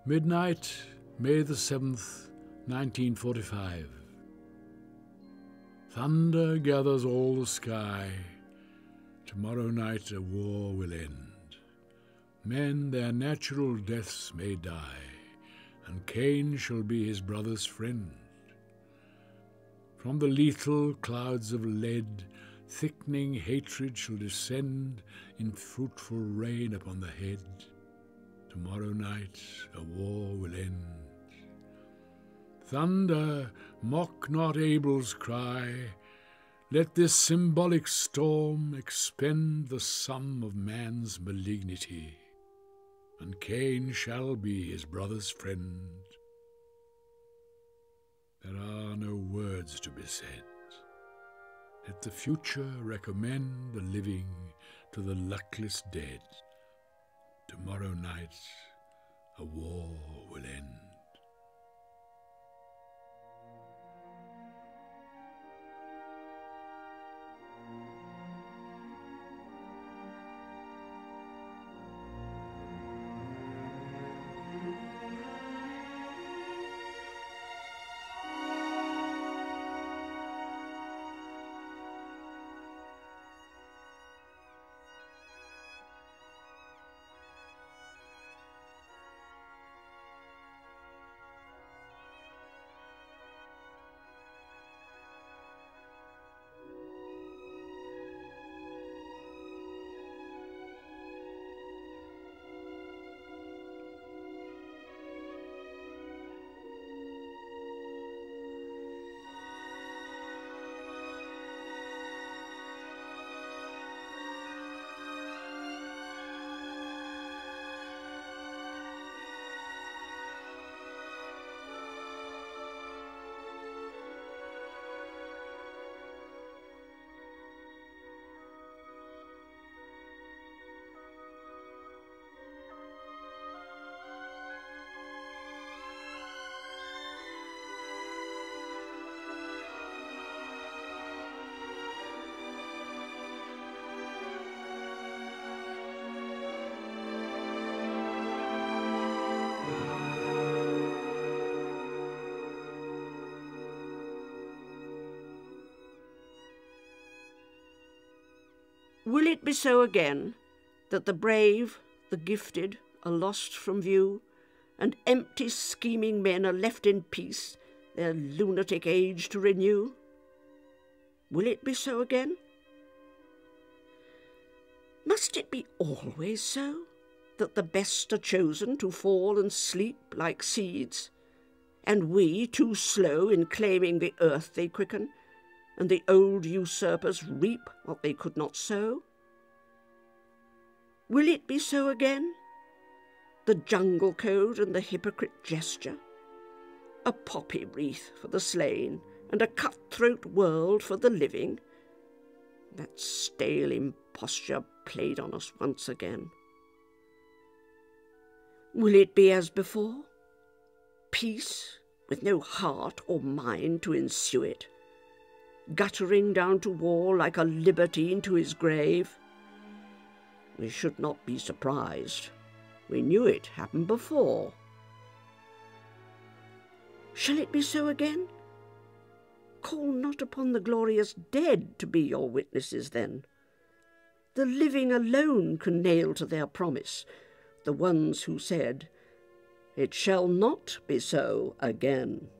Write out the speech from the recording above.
Midnight, May the 7th, 1945. Thunder gathers all the sky. Tomorrow night a war will end. Men their natural deaths may die, and Cain shall be his brother's friend. From the lethal clouds of lead, thickening hatred shall descend in fruitful rain upon the head. Tomorrow night a war will end. Thunder, mock not Abel's cry. Let this symbolic storm expend the sum of man's malignity, and Cain shall be his brother's friend. There are no words to be said. Let the future recommend the living to the luckless dead. Tomorrow night a war will end. Will it be so again, that the brave, the gifted, are lost from view, and empty scheming men are left in peace, their lunatic age to renew? Will it be so again? Must it be always so, that the best are chosen to fall and sleep like seeds, and we too slow in claiming the earth they quicken, and the old usurpers reap what they could not sow? Will it be so again? The jungle code and the hypocrite gesture? A poppy wreath for the slain, and a cutthroat world for the living? That stale imposture played on us once again. Will it be as before? Peace, with no heart or mind to ensue it, guttering down to war like a libertine to his grave? We should not be surprised. We knew it happened before. Shall it be so again? Call not upon the glorious dead to be your witnesses then. The living alone can nail to their promise, the ones who said, "It shall not be so again."